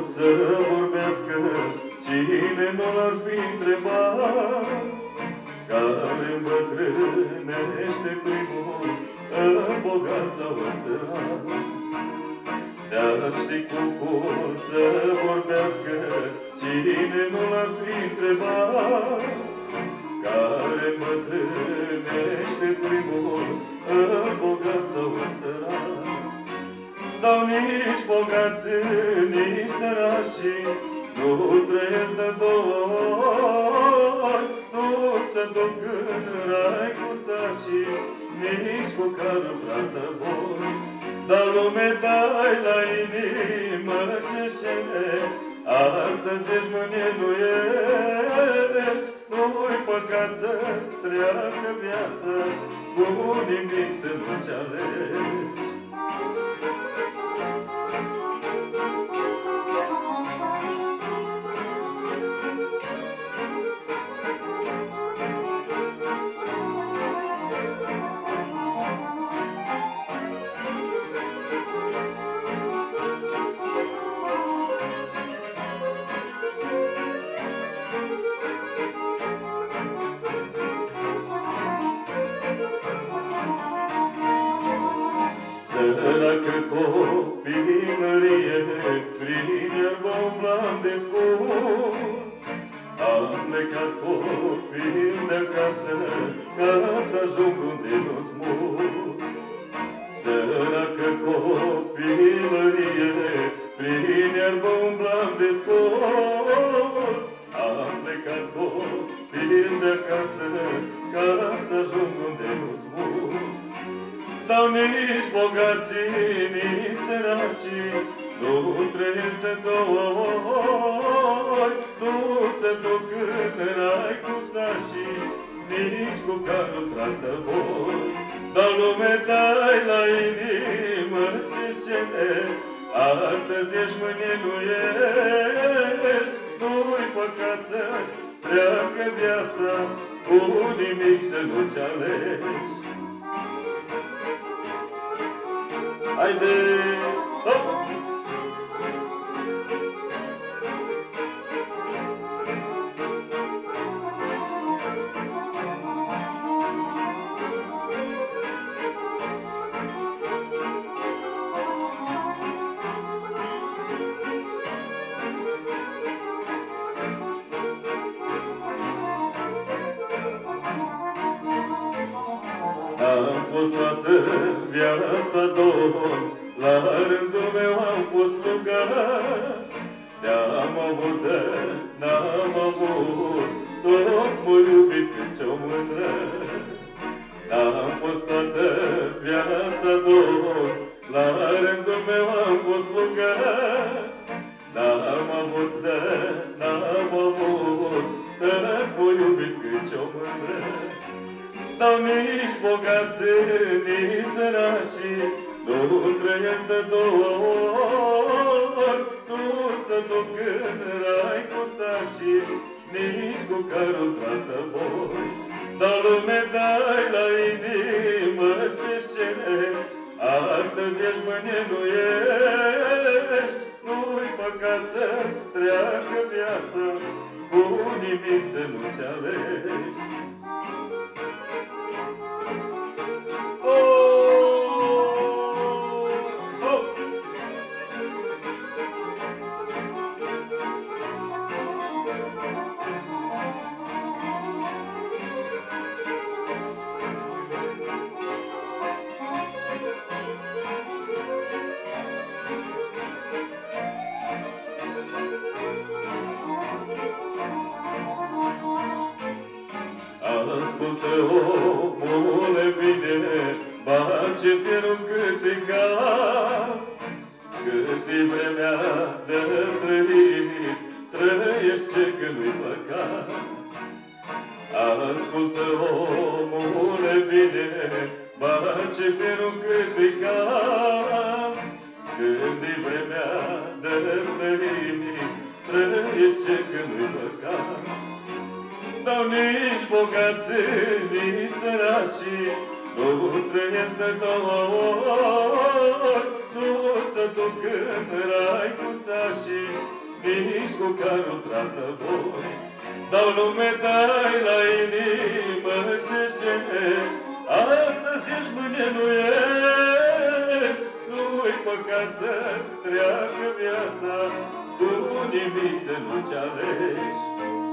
să vorbească cine nu l-ar fi întrebat, care îmbătrânește primul în bogat sau în sărat. Dar știi cum să vorbească cine nu l-ar fi întrebat, care îmbătrânește primul în bogat sau în sărat. Dar nici bogații, nici sărașii nu trăiesc de două ori, nu se duc în rai cu sașii, nici cu carul tras de voi. Dar lume dai la inimă șeșene, astăzi ești, mâine nu ești. Nu-i păcat să-ți treacă viața, cu nimic să nu-ți alegi. Săracă copilărie, prin iarbă umblam desculți. Am plecat copil de acasă, ca să ajung unde nu-s mulți. Săracă copilărie, prin iarbă umblam desculți. Am plecat copil de acasă, ca să ajung unde nu-s mulți. Dar nici bogații, nici săracii nu trăiesc de două ori, nu se duc în rai cu sașii, nici cu carul tras de voi. Dar lume dai la inimă șeșene, astăzi ești, mâine nu ești. Nu-i păcat să-ți treacă viața, cu nimic să nu-ți alegi. Haide! Hop! Am fost toată viața domn, la rândul meu am fost rugat. De-am avut, n-am avut, tot m-a iubit cât ce-o mândră. Am fost toată viața domn, la rândul meu am fost rugat. N-am avut, n-am avut, tot m-a iubit cât ce-o mândră. Dar nici bogații, nici sărașii nu trăiesc de două ori, nu se duc în rai cu sașii, nici cu carul tras de voi. Dar lume dai la inimă șeșene, astăzi ești, mâine nu ești. Nu-i păcat să-ți treacă viața, cu nimic să nu-ți alegi. Ascultă, omule, bine, face fierul cât e cap, cât e vremea de trăit, trăiești ce că nu-i păcat. Ascultă, omule, bine, face fierul cât e cap, când e vremea de trăit, trăiești ce că nu-i păcat. Dar nici bogații, nici sărașii nu trăiesc de două ori, nu se să duc în rai cu sașii, nici cu carul tras de voi. Dau lume, dai la inimă și astăzi ești, mâine nu ești. Nu-i păcat să-ți treacă viața, tu nimic să nu-ți alegi.